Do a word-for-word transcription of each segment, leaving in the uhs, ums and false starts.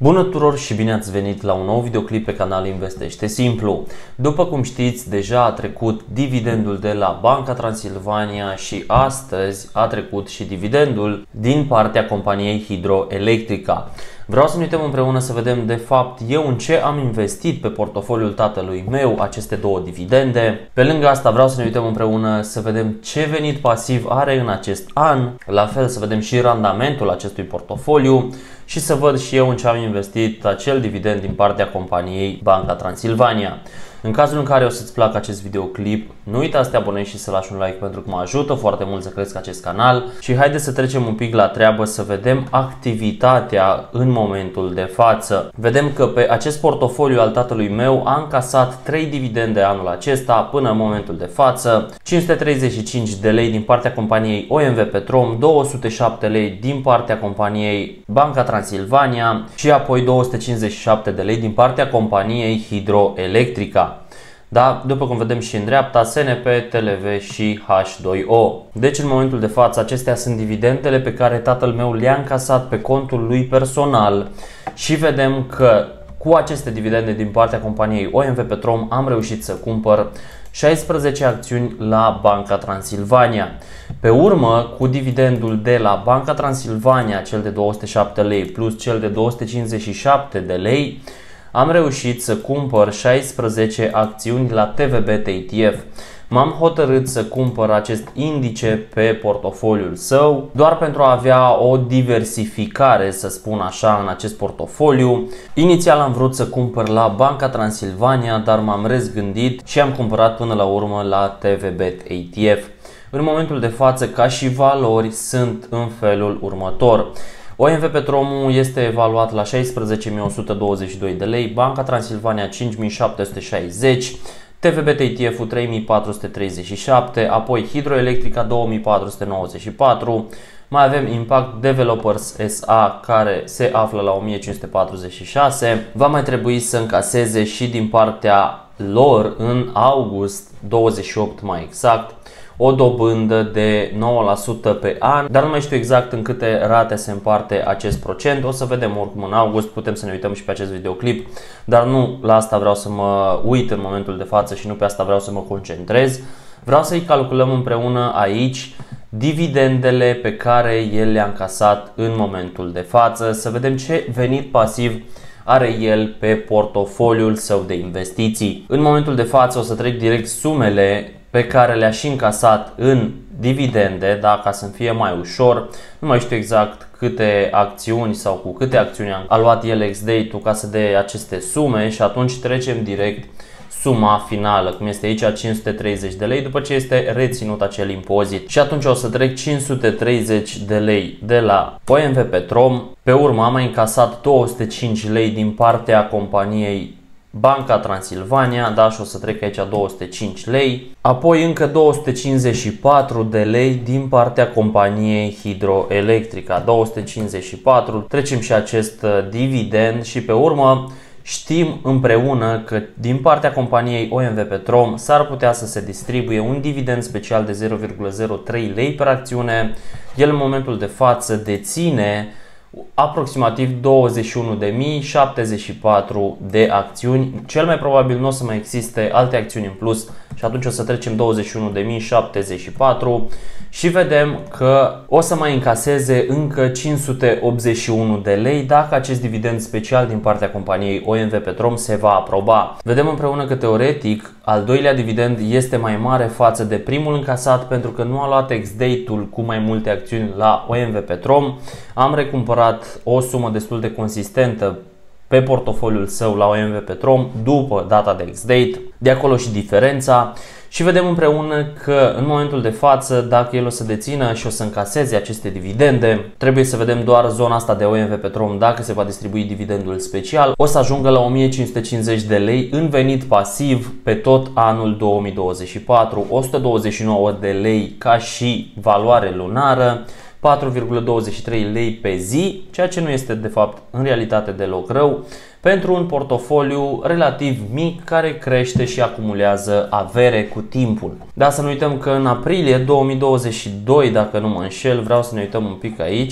Bună tuturor și bine ați venit la un nou videoclip pe canal Investește Simplu. După cum știți, deja a trecut dividendul de la Banca Transilvania și astăzi a trecut și dividendul din partea companiei Hidroelectrica. Vreau să ne uităm împreună să vedem de fapt eu în ce am investit pe portofoliul tatălui meu aceste două dividende. Pe lângă asta vreau să ne uităm împreună să vedem ce venit pasiv are în acest an, la fel să vedem și randamentul acestui portofoliu și să văd și eu în ce am investit acel dividend din partea companiei Banca Transilvania. În cazul în care o să-ți placă acest videoclip, nu uita să te abonezi și să lași un like pentru că mă ajută foarte mult să cresc acest canal. Și haideți să trecem un pic la treabă să vedem activitatea în momentul de față. Vedem că pe acest portofoliu al tatălui meu a încasat trei dividende anul acesta până în momentul de față. cinci sute treizeci și cinci de lei din partea companiei O M V Petrom, două sute șapte lei din partea companiei Banca Transilvania și apoi două sute cincizeci și șapte de lei din partea companiei Hidroelectrica. Da, după cum vedem și în dreapta, S N P, T L V și H doi O. Deci în momentul de față acestea sunt dividendele pe care tatăl meu le-a încasat pe contul lui personal și vedem că cu aceste dividende din partea companiei O M V Petrom am reușit să cumpăr șaisprezece acțiuni la Banca Transilvania. Pe urmă, cu dividendul de la Banca Transilvania, cel de două sute șapte lei plus cel de două sute cincizeci și șapte de lei, am reușit să cumpăr șaisprezece acțiuni la T V B T I T F. M-am hotărât să cumpăr acest indice pe portofoliul său doar pentru a avea o diversificare, să spun așa, în acest portofoliu. Inițial am vrut să cumpăr la Banca Transilvania, dar m-am răzgândit și am cumpărat până la urmă la T V B T I T F. În momentul de față, ca și valori, sunt în felul următor. O M V Petromul este evaluat la șaisprezece mii o sută douăzeci și doi de lei, Banca Transilvania cinci mii șapte sute șaizeci, T V B T I T F-ul trei mii patru sute treizeci și șapte, apoi Hidroelectrica două mii patru sute nouăzeci și patru, mai avem Impact Developers S A care se află la o mie cinci sute patruzeci și șase. Va mai trebui să încaseze și din partea lor în august douăzeci și opt mai exact o dobândă de nouă la sută pe an, dar nu mai știu exact în câte rate se împarte acest procent. O să vedem oricum în august, putem să ne uităm și pe acest videoclip, dar nu la asta vreau să mă uit în momentul de față și nu pe asta vreau să mă concentrez. Vreau să-i calculăm împreună aici dividendele pe care el le-a încasat în momentul de față, să vedem ce venit pasiv are el pe portofoliul său de investiții. În momentul de față o să trec direct sumele pe care le-a și încasat în dividende, da, ca să fie mai ușor. Nu mai știu exact câte acțiuni sau cu câte acțiuni a luat el ex-date-ul ca să dea aceste sume și atunci trecem direct suma finală, cum este aici cinci sute treizeci de lei, după ce este reținut acel impozit. Și atunci o să trec cinci sute treizeci de lei de la O M V Petrom. Pe urmă am mai încasat două sute cinci lei din partea companiei Banca Transilvania, da, și o să trec aici două sute cinci lei. Apoi încă două sute cincizeci și patru de lei din partea companiei Hidroelectrica, două sute cincizeci și patru. Trecem și acest dividend și pe urmă știm împreună că din partea companiei O M V Petrom s-ar putea să se distribuie un dividend special de zero virgulă zero trei lei per acțiune. El în momentul de față deține aproximativ douăzeci și unu de mii șaptezeci și patru de acțiuni. Cel mai probabil nu o să mai existe alte acțiuni în plus și atunci o să trecem douăzeci și unu de mii șaptezeci și patru și vedem că o să mai încaseze încă cinci sute optzeci și unu de lei dacă acest dividend special din partea companiei O M V Petrom se va aproba. Vedem împreună că teoretic al doilea dividend este mai mare față de primul încasat pentru că nu a luat ex-date-ul cu mai multe acțiuni la O M V Petrom. Am recumpărat o sumă destul de consistentă pe portofoliul său la O M V Petrom după data de ex-date, de acolo și diferența. Și vedem împreună că în momentul de față, dacă el o să dețină și o să încaseze aceste dividende, trebuie să vedem doar zona asta de O M V Petrom dacă se va distribui dividendul special. O să ajungă la o mie cinci sute cincizeci de lei în venit pasiv pe tot anul două mii douăzeci și patru, o sută douăzeci și nouă de lei ca și valoare lunară, patru virgulă douăzeci și trei lei pe zi, ceea ce nu este de fapt în realitate deloc rău, pentru un portofoliu relativ mic care crește și acumulează avere cu timpul. Dar să nu uităm că în aprilie două mii douăzeci și doi, dacă nu mă înșel, vreau să ne uităm un pic aici,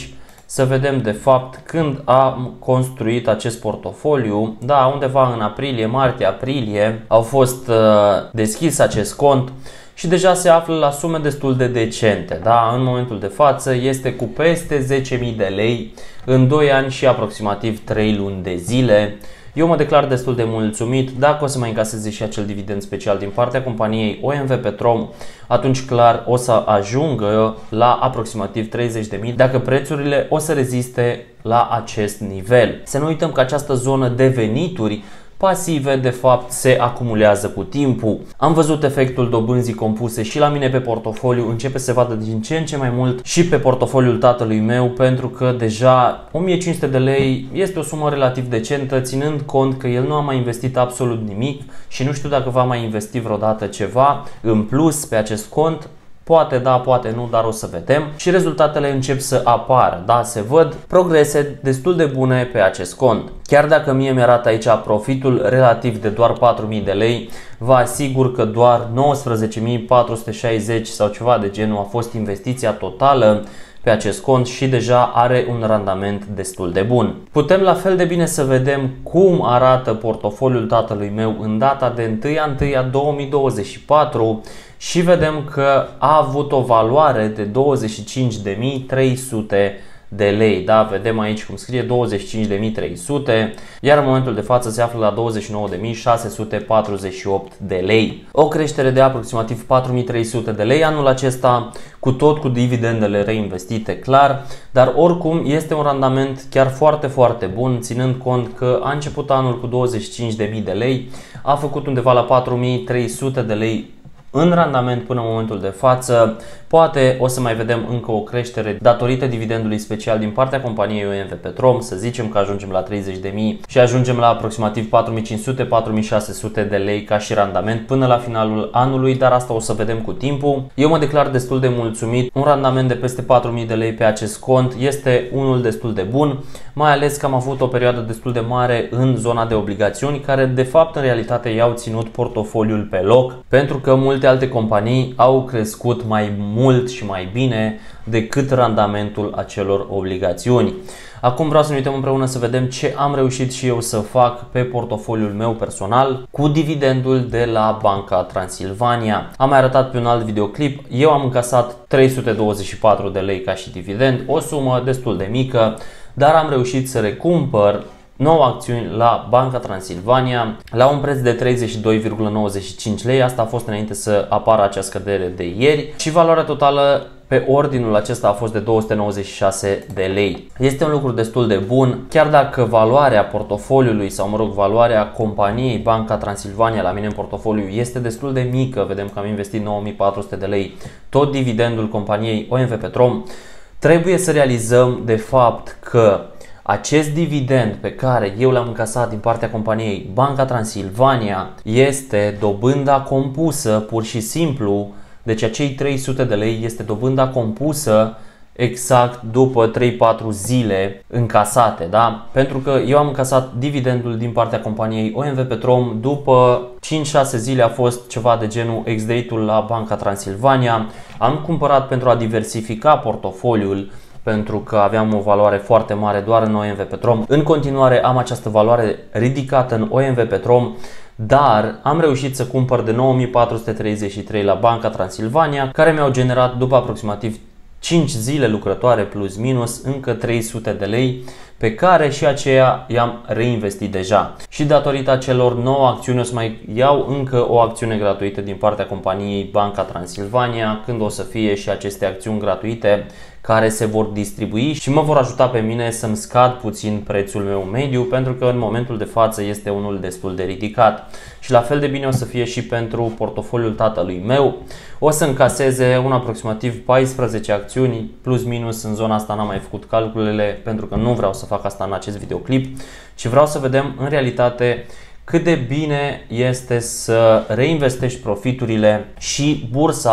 să vedem de fapt când am construit acest portofoliu. Da, undeva în aprilie, martie-aprilie au fost uh, deschis acest cont și deja se află la sume destul de decente. Da, în momentul de față este cu peste zece mii de lei în doi ani și aproximativ trei luni de zile. Eu mă declar destul de mulțumit. Dacă o să mai încaseze și acel dividend special din partea companiei O M V Petrom, atunci clar o să ajungă la aproximativ treizeci de mii dacă prețurile o să reziste la acest nivel. Să nu uităm că această zonă de venituri pasive de fapt se acumulează cu timpul. Am văzut efectul dobânzii compuse și la mine pe portofoliu, începe să se vadă din ce în ce mai mult și pe portofoliul tatălui meu, pentru că deja o mie cinci sute de lei este o sumă relativ decentă, ținând cont că el nu a mai investit absolut nimic și nu știu dacă va mai investi vreodată ceva în plus pe acest cont. Poate da, poate nu, dar o să vedem. Și rezultatele încep să apară, da, se văd progrese destul de bune pe acest cont. Chiar dacă mie mi-arată aici profitul relativ de doar patru mii de lei, vă asigur că doar nouăsprezece mii patru sute șaizeci sau ceva de genul a fost investiția totală pe acest cont și deja are un randament destul de bun. Putem la fel de bine să vedem cum arată portofoliul tatălui meu în data de întâi ianuarie două mii douăzeci și patru și vedem că a avut o valoare de douăzeci și cinci de mii trei sute de lei. Da, vedem aici cum scrie douăzeci și cinci de mii trei sute, iar în momentul de față se află la douăzeci și nouă de mii șase sute patruzeci și opt de lei. O creștere de aproximativ patru mii trei sute de lei anul acesta, cu tot cu dividendele reinvestite, clar, dar oricum este un randament chiar foarte, foarte bun, ținând cont că a început anul cu douăzeci și cinci de mii de lei, a făcut undeva la patru mii trei sute de lei în randament până în momentul de față. Poate o să mai vedem încă o creștere datorită dividendului special din partea companiei O M V Petrom, să zicem că ajungem la treizeci de mii și ajungem la aproximativ patru mii cinci sute - patru mii șase sute de lei ca și randament până la finalul anului, dar asta o să vedem cu timpul. Eu mă declar destul de mulțumit. Un randament de peste patru mii de lei pe acest cont este unul destul de bun, mai ales că am avut o perioadă destul de mare în zona de obligațiuni, care de fapt în realitate i-au ținut portofoliul pe loc, pentru că multe alte companii au crescut mai mult și mai bine decât randamentul acelor obligațiuni. Acum vreau să ne uităm împreună să vedem ce am reușit și eu să fac pe portofoliul meu personal cu dividendul de la Banca Transilvania. Am mai arătat pe un alt videoclip, eu am încasat trei sute douăzeci și patru de lei ca și dividend, o sumă destul de mică, dar am reușit să recumpăr nouă acțiuni la Banca Transilvania la un preț de treizeci și doi virgulă nouăzeci și cinci lei. Asta a fost înainte să apară acea scădere de ieri și valoarea totală pe ordinul acesta a fost de două sute nouăzeci și șase de lei. Este un lucru destul de bun, chiar dacă valoarea portofoliului sau mă rog valoarea companiei Banca Transilvania la mine în portofoliu este destul de mică. Vedem că am investit nouă mii patru sute de lei, tot dividendul companiei O M V Petrom. Trebuie să realizăm de fapt că acest dividend pe care eu l-am încasat din partea companiei Banca Transilvania este dobânda compusă pur și simplu, deci acei trei sute de lei este dobânda compusă exact după trei patru zile încasate, da? Pentru că eu am încasat dividendul din partea companiei O M V Petrom, după cinci șase zile a fost ceva de genul ex-date-ul la Banca Transilvania. Am cumpărat pentru a diversifica portofoliul, pentru că aveam o valoare foarte mare doar în O M V Petrom. În continuare am această valoare ridicată în O M V Petrom, dar am reușit să cumpăr de nouă mii patru sute treizeci și trei la Banca Transilvania, care mi-au generat după aproximativ cinci zile lucrătoare plus minus încă trei sute de lei, pe care și aceea i-am reinvestit deja. Și datorită celor nouă acțiuni o să mai iau încă o acțiune gratuită din partea companiei Banca Transilvania, când o să fie și aceste acțiuni gratuite care se vor distribui și mă vor ajuta pe mine să-mi scad puțin prețul meu mediu, pentru că în momentul de față este unul destul de ridicat. Și la fel de bine o să fie și pentru portofoliul tatălui meu. O să încaseze un aproximativ paisprezece acțiuni plus minus, în zona asta n-am mai făcut calculele pentru că nu vreau să fac asta în acest videoclip, ci vreau să vedem în realitate cât de bine este să reinvestești profiturile și bursa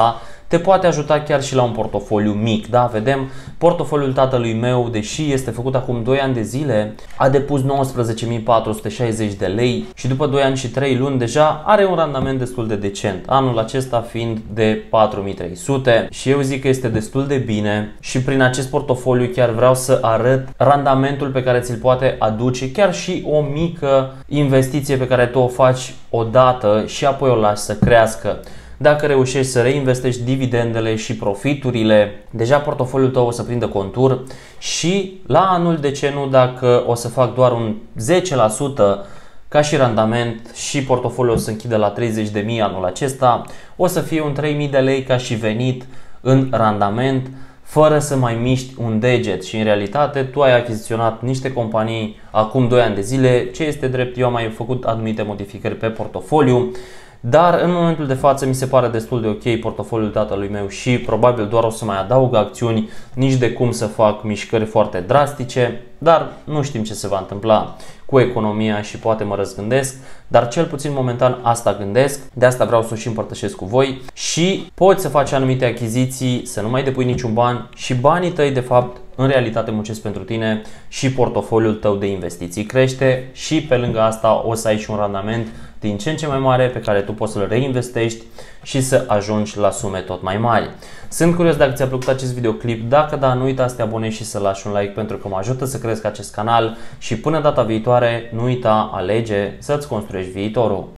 te poate ajuta chiar și la un portofoliu mic. Da? Vedem, portofoliul tatălui meu, deși este făcut acum doi ani de zile, a depus nouăsprezece mii patru sute șaizeci de lei și după doi ani și trei luni deja are un randament destul de decent, anul acesta fiind de patru mii trei sute, și eu zic că este destul de bine și prin acest portofoliu chiar vreau să arăt randamentul pe care ți-l poate aduce chiar și o mică investiție pe care tu o faci odată și apoi o lași să crească. Dacă reușești să reinvestești dividendele și profiturile, deja portofoliul tău o să prindă contur și la anul, de ce nu, dacă o să fac doar un zece la sută ca și randament și portofoliul o să închidă la treizeci de mii anul acesta, o să fie un trei mii de lei ca și venit în randament, fără să mai miști un deget. Și în realitate tu ai achiziționat niște companii acum doi ani de zile, ce este drept, eu am mai făcut anumite modificări pe portofoliu, dar în momentul de față mi se pare destul de ok portofoliul tatălui meu și probabil doar o să mai adaug acțiuni, nici de cum să fac mișcări foarte drastice, dar nu știm ce se va întâmpla cu economia și poate mă răzgândesc, dar cel puțin momentan asta gândesc, de asta vreau să o și împărtășesc cu voi și poți să faci anumite achiziții, să nu mai depui niciun ban și banii tăi de fapt în realitate muncesc pentru tine și portofoliul tău de investiții crește și pe lângă asta o să ai și un randament din ce în ce mai mare pe care tu poți să-l reinvestești și să ajungi la sume tot mai mari. Sunt curios dacă ți-a plăcut acest videoclip, dacă da, nu uita să te abonezi și să lași un like pentru că mă ajută să cresc acest canal și până data viitoare nu uita, alege să-ți construiești viitorul.